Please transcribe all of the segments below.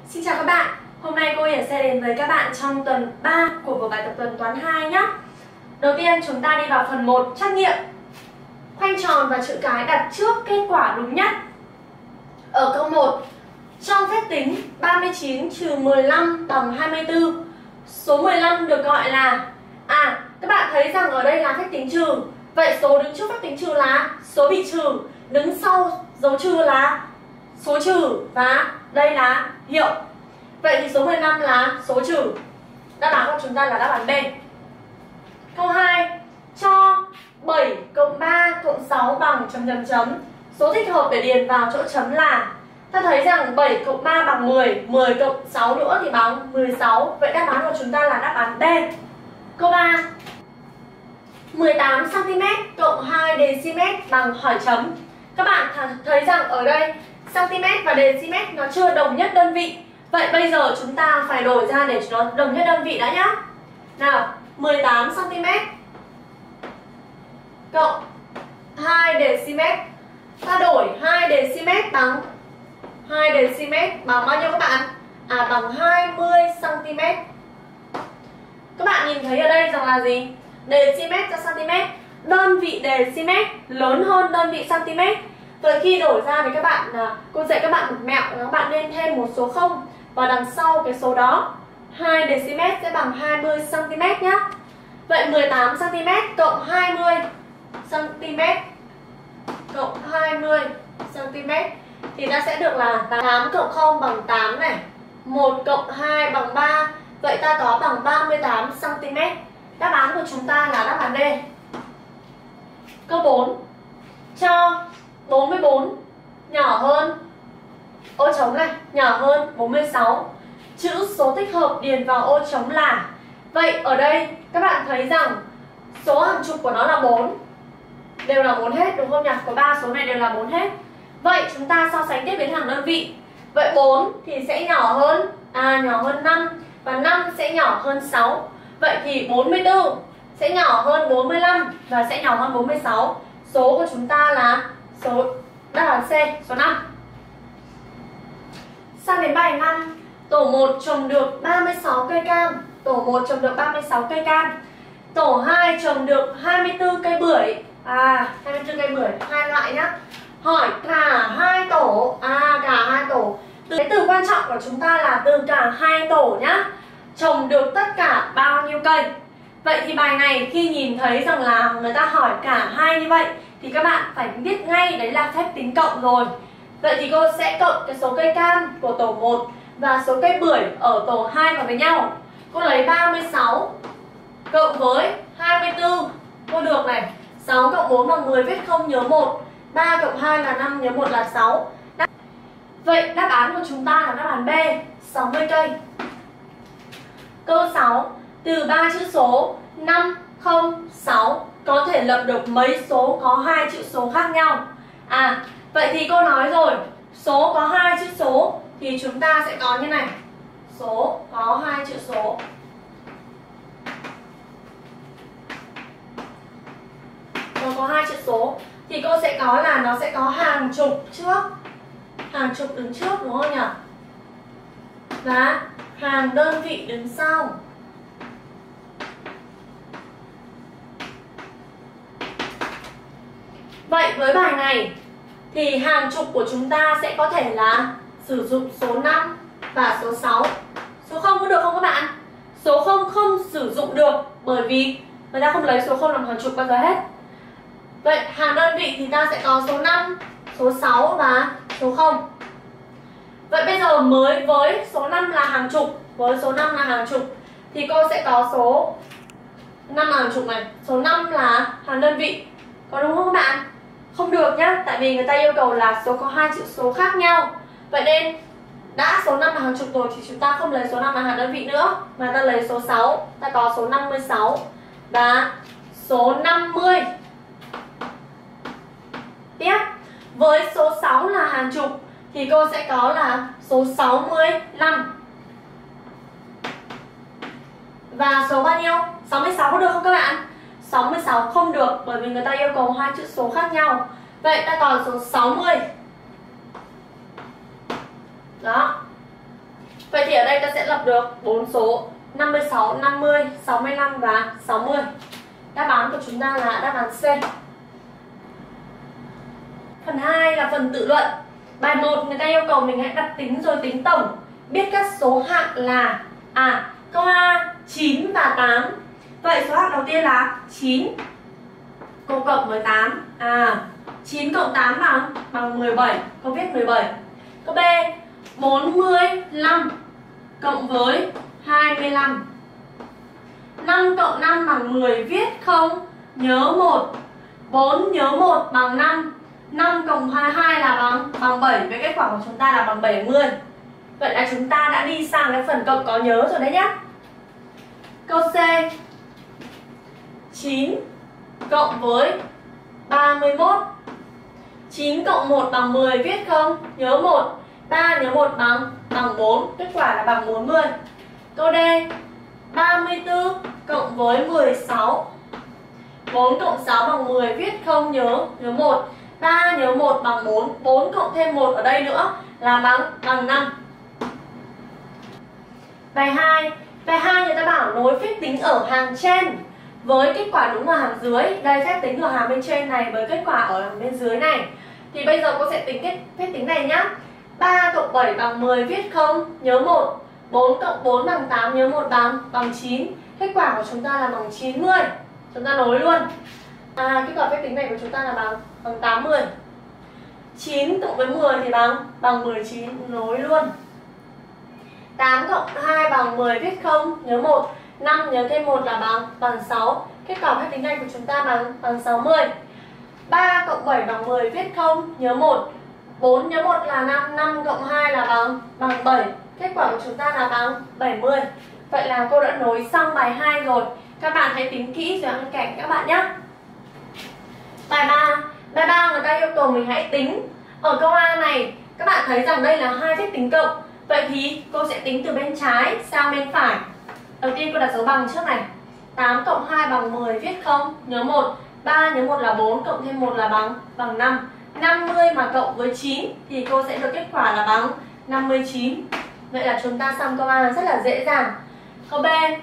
Xin chào các bạn, hôm nay cô Hiển sẽ đến với các bạn trong tuần 3 của vở bài tập tuần toán 2 nhé. Đầu tiên chúng ta đi vào phần 1 trắc nghiệm. Khoanh tròn và chữ cái đặt trước kết quả đúng nhất. Ở câu 1, trong phép tính 39 trừ 15 bằng 24, số 15 được gọi là... các bạn thấy rằng ở đây là phép tính trừ. Vậy số đứng trước phép tính trừ là số bị trừ, đứng sau dấu trừ là số trừ và đây là hiệu. Vậy thì số 15 là số trừ. Đáp án của chúng ta là đáp án B. Câu 2, cho 7 cộng 3 cộng 6 bằng chấm chấm chấm. Số thích hợp để điền vào chỗ chấm là... Ta thấy rằng 7 cộng 3 bằng 10, 10 cộng 6 nữa thì bằng 16. Vậy đáp án của chúng ta là đáp án D. Câu 3, 18 cm cộng 2 dm bằng hỏi chấm. Các bạn thấy rằng ở đây cm và dm nó chưa đồng nhất đơn vị. Vậy bây giờ chúng ta phải đổi ra để cho nó đồng nhất đơn vị đã nhá. Nào, 18 cm cộng 2 dm. Ta đổi 2 dm bằng 2 dm bằng bao nhiêu các bạn? Bằng 20 cm. Các bạn nhìn thấy ở đây rằng là gì? Dm cho cm. Đơn vị dm lớn hơn đơn vị cm. Vậy khi đổi ra thì các bạn, cô dạy các bạn một mẹo là các bạn nên thêm một số 0 và đằng sau cái số đó. 2 dm sẽ bằng 20 cm nhé. Vậy 18 cm cộng 20 cm cộng 20 cm thì ta sẽ được là 8 cộng 0 bằng 8 này, 1 cộng 2 bằng 3. Vậy ta có bằng 38 cm. Đáp án của chúng ta là đáp án D. Câu 4, cho 44 nhỏ hơn ô trống này, nhỏ hơn 46. Chữ số thích hợp điền vào ô trống là... Vậy ở đây các bạn thấy rằng số hàng chục của nó là 4. Đều là 4 hết đúng không nhỉ? Có 3 số này đều là 4 hết. Vậy chúng ta so sánh tiếp biến hàng đơn vị. Vậy 4 thì sẽ nhỏ hơn nhỏ hơn 5 và 5 sẽ nhỏ hơn 6. Vậy thì 44 sẽ nhỏ hơn 45 và sẽ nhỏ hơn 46. Số của chúng ta là số đáp án C, số 5. Sang đến bài 5, tổ 1 trồng được 36 cây cam. Tổ 1 trồng được 36 cây cam. Tổ 2 trồng được 24 cây bưởi. 24 cây bưởi, hai loại nhá. Hỏi cả hai tổ. Cả hai tổ. Cái từ quan trọng của chúng ta là từ cả hai tổ nhá. Trồng được tất cả bao nhiêu cây? Vậy thì bài này khi nhìn thấy rằng là người ta hỏi cả hai như vậy thì các bạn phải biết ngay đấy là phép tính cộng rồi. Vậy thì cô sẽ cộng cái số cây cam của tổ 1 và số cây bưởi ở tổ 2 vào với nhau. Cô lấy 36 cộng với 24. Cô được này, 6 cộng 4 bằng 10, viết không nhớ 1. 3 cộng 2 là 5, nhớ 1 là 6. Vậy đáp án của chúng ta là đáp án B, 60 cây. Câu 6, từ 3 chữ số 5, 0, 6 có thể lập được mấy số có 2 chữ số khác nhau? Vậy thì cô nói rồi, số có 2 chữ số thì chúng ta sẽ có như này. Số có 2 chữ số. Nó có 2 chữ số thì cô sẽ có là nó sẽ có hàng chục trước. Hàng chục đứng trước đúng không nhỉ? Và hàng đơn vị đứng sau. Vậy với bài này thì hàng chục của chúng ta sẽ có thể là sử dụng số 5 và số 6. Số 0 có được không các bạn? Số 0 không sử dụng được bởi vì người ta không lấy số 0 làm hàng chục bao giờ hết. Vậy hàng đơn vị thì ta sẽ có số 5, số 6 và số 0. Vậy bây giờ mới với số 5 là hàng chục, với số 5 là hàng chục thì cô sẽ có số 5 là hàng chục này, số 5 là hàng đơn vị. Có đúng không các bạn? Không được nhá, tại vì người ta yêu cầu là số có 2 chữ số khác nhau. Vậy nên đã số 5 là hàng chục rồi thì chúng ta không lấy số 5 là hàng đơn vị nữa, mà ta lấy số 6, ta có số 56 và số 50. Tiếp, với số 6 là hàng chục thì cô sẽ có là số 65. Và số bao nhiêu? 66 có được không các bạn? 66 không được bởi vì người ta yêu cầu 2 chữ số khác nhau. Vậy ta còn số 60. Đó. Vậy ta sẽ lập được 4 số 56, 50, 65 và 60. Đáp án của chúng ta là đáp án C. Phần 2 là phần tự luận. Bài 1 người ta yêu cầu mình hãy đặt tính rồi tính tổng. Biết các số hạng là câu A 9 và 8. Vậy số hạng đầu tiên là 9. Cô cộng với 8. 9 cộng 8 bằng 17. Cô viết 17. Câu B 45 cộng với 25. 5 cộng 5 bằng 10, viết không, nhớ 1. 4 nhớ 1 bằng 5. 5 cộng 22 là bằng 7. Với kết quả của chúng ta là bằng 70. Vậy là chúng ta đã đi sang cái phần cộng có nhớ rồi đấy nhá. Câu C 9 cộng với 31. 9 cộng 1 bằng 10, viết không, nhớ 1. 3 nhớ 1 bằng 4. Kết quả là bằng 40. Câu D 34 cộng với 16. 4 cộng 6 bằng 10, viết không, nhớ 1. 3 nhớ 1 bằng 4. 4 cộng thêm 1 ở đây nữa là bằng 5. Bài 2. Bài 2 người ta bảo nối phép tính ở hàng trên với kết quả đúng ở hàng dưới. Đây, phép tính ở hàng bên trên này với kết quả ở hàng bên dưới này. Thì bây giờ cô sẽ tính cái phép tính này nhá. 3 cộng 7 bằng 10, viết không, nhớ 1. 4 cộng 4 bằng 8, nhớ 1 bằng 9. Kết quả của chúng ta là bằng 90. Chúng ta nối luôn. Kết quả phép tính này của chúng ta là bằng 80. 9 cộng với 10 thì bằng 19, nối luôn. 8 cộng 2 bằng 10, viết không, nhớ 1. 5 nhớ thêm 1 là bằng 6. Kết quả phép tính này của chúng ta bằng 60. 3 cộng 7 bằng 10, viết không, nhớ 1. 4 nhớ 1 là 5. 5 cộng 2 là bằng 7. Kết quả của chúng ta là bằng 70. Vậy là cô đã nối xong bài 2 rồi. Các bạn hãy tính kỹ rồi ăn kèm các bạn nhé. Bài 3. Bài 3 người ta yêu cầu mình hãy tính. Ở câu A này các bạn thấy rằng đây là hai phép tính cộng. Vậy thì cô sẽ tính từ bên trái sang bên phải. Đầu tiên cô đặt dấu bằng trước này. 8 cộng 2 bằng 10, viết không, nhớ 1. 3 nhớ 1 là 4, cộng thêm 1 là bằng 5. 50 mà cộng với 9 thì cô sẽ được kết quả là bằng 59. Vậy là chúng ta xong câu A rất là dễ dàng. Câu B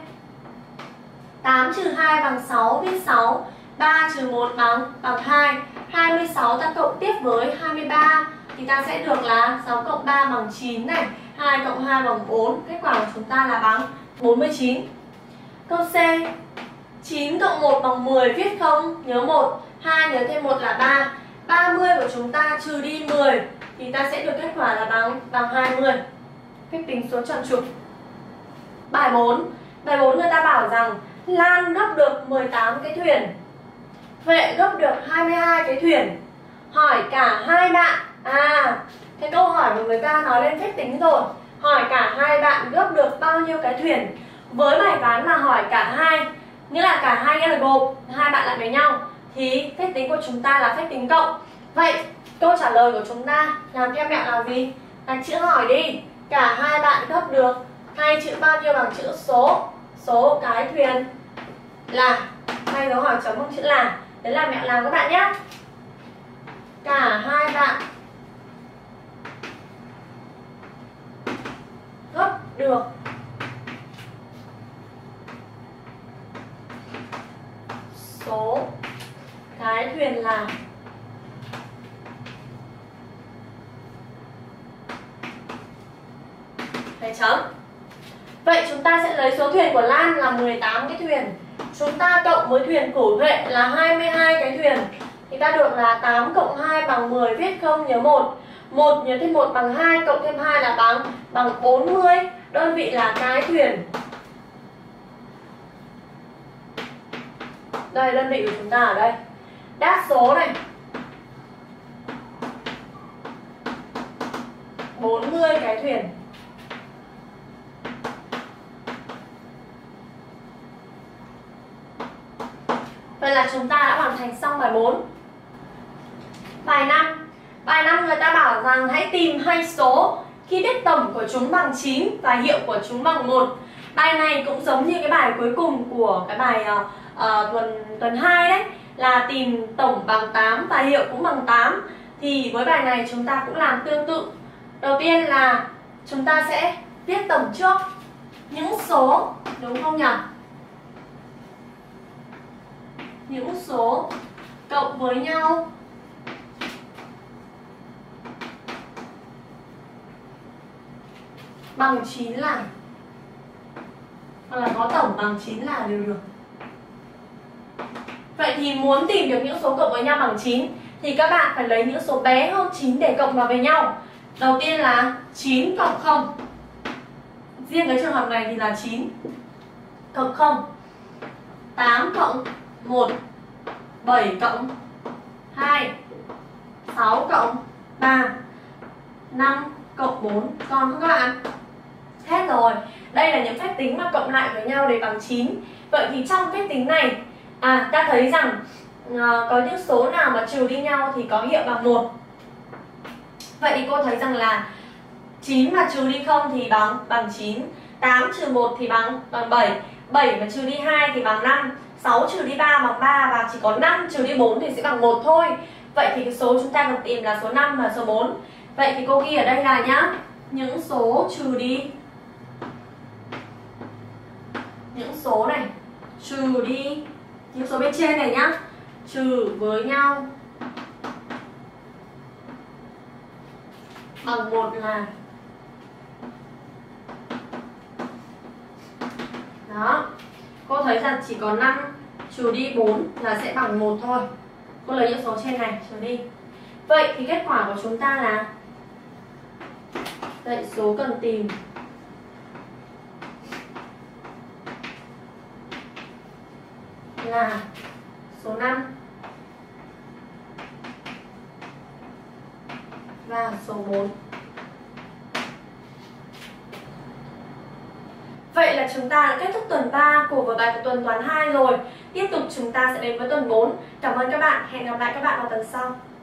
8 trừ 2 bằng 6, viết 6. 3 trừ 1 bằng 2. 26 ta cộng tiếp với 23 thì ta sẽ được là 6 cộng 3 bằng 9 này. 2 cộng 2 bằng 4. Kết quả của chúng ta là bằng 49. Câu C 9 cộng 1 bằng 10, viết không, nhớ 1. 2 nhớ thêm 1 là 3. 30 của chúng ta trừ đi 10 thì ta sẽ được kết quả là bằng 20. Phép tính số tròn trục. Bài 4. Bài 4 người ta bảo rằng Lan gấp được 18 cái thuyền, Huệ gấp được 22 cái thuyền. Hỏi cả hai bạn. Cái câu hỏi của người ta nói lên phép tính rồi. Hỏi cả hai bạn gấp được bao nhiêu cái thuyền. Với bài toán mà hỏi cả hai, nghĩa là cả hai nghĩa là gộp hai bạn lại với nhau, thì phép tính của chúng ta là phép tính cộng. Vậy câu trả lời của chúng ta làm theo mẹo là gì? Đặt chữ hỏi đi. Cả hai bạn gấp được, thay chữ bao nhiêu bằng chữ số cái thuyền là, thay dấu hỏi chấm bằng chữ là. Đấy là mẹo làm các bạn nhé. Cả hai bạn gấp được số cái thuyền là. Thầy chấm. Vậy chúng ta sẽ lấy số thuyền của Lan là 18 cái thuyền. Chúng ta cộng với thuyền của Huệ là 22 cái thuyền. Thì ta được là 8 cộng 2 bằng 10, viết không, nhớ 1. 1 nhớ thêm 1 bằng 2, cộng thêm 2 là bằng 40. Đơn vị là cái thuyền. Đây, đơn vị của chúng ta ở đây. Đáp số này 40 cái thuyền. Vậy là chúng ta đã hoàn thành xong bài 4. Bài 5. Bài 5 người ta bảo rằng hãy tìm hai số khi biết tổng của chúng bằng 9 và hiệu của chúng bằng 1. Bài này cũng giống như cái bài cuối cùng của cái bài tuần 2 đấy, là tìm tổng bằng 8 và hiệu cũng bằng 8. Thì với bài này chúng ta cũng làm tương tự. Đầu tiên là chúng ta sẽ Viết tổng trước những số, đúng không nhỉ? Những số cộng với nhau bằng 9 là, hoặc là có tổng bằng 9 là đều được. Vậy thì muốn tìm được những số cộng với nhau bằng 9 thì các bạn phải lấy những số bé hơn 9 để cộng vào với nhau. Đầu tiên là 9 cộng 0. Riêng cái trường hợp này thì là 9 cộng 0. 8 cộng 1, 7 cộng 2, 6 cộng 3, 5 cộng 4. Còn không các bạn? Hết rồi. Đây là những phép tính mà cộng lại với nhau để bằng 9. Vậy thì trong phép tính này, ta thấy rằng có những số nào mà trừ đi nhau thì có hiệu bằng 1. Vậy thì cô thấy rằng là 9 mà trừ đi 0 thì bằng 9, 8 trừ 1 thì bằng 7, 7 mà trừ đi 2 thì bằng 5, 6 trừ đi 3 bằng 3, và chỉ có 5 trừ đi 4 thì sẽ bằng 1 thôi. Vậy thì cái số chúng ta cần tìm là số 5 và số 4. Vậy thì cô ghi ở đây là nhá, những số trừ đi, những số này trừ đi những số bên trên này nhá, trừ với nhau bằng 1 là, đó, cô thấy rằng chỉ có 5 trừ đi 4 là sẽ bằng 1 thôi. Cô lấy những số trên này trừ đi. Vậy thì kết quả của chúng ta là, dãy số cần tìm là số 5 và số 4. Vậy là chúng ta đã kết thúc tuần 3 của vở bài của tuần toán 2 rồi. Tiếp tục chúng ta sẽ đến với tuần 4. Cảm ơn các bạn. Hẹn gặp lại các bạn vào tuần sau.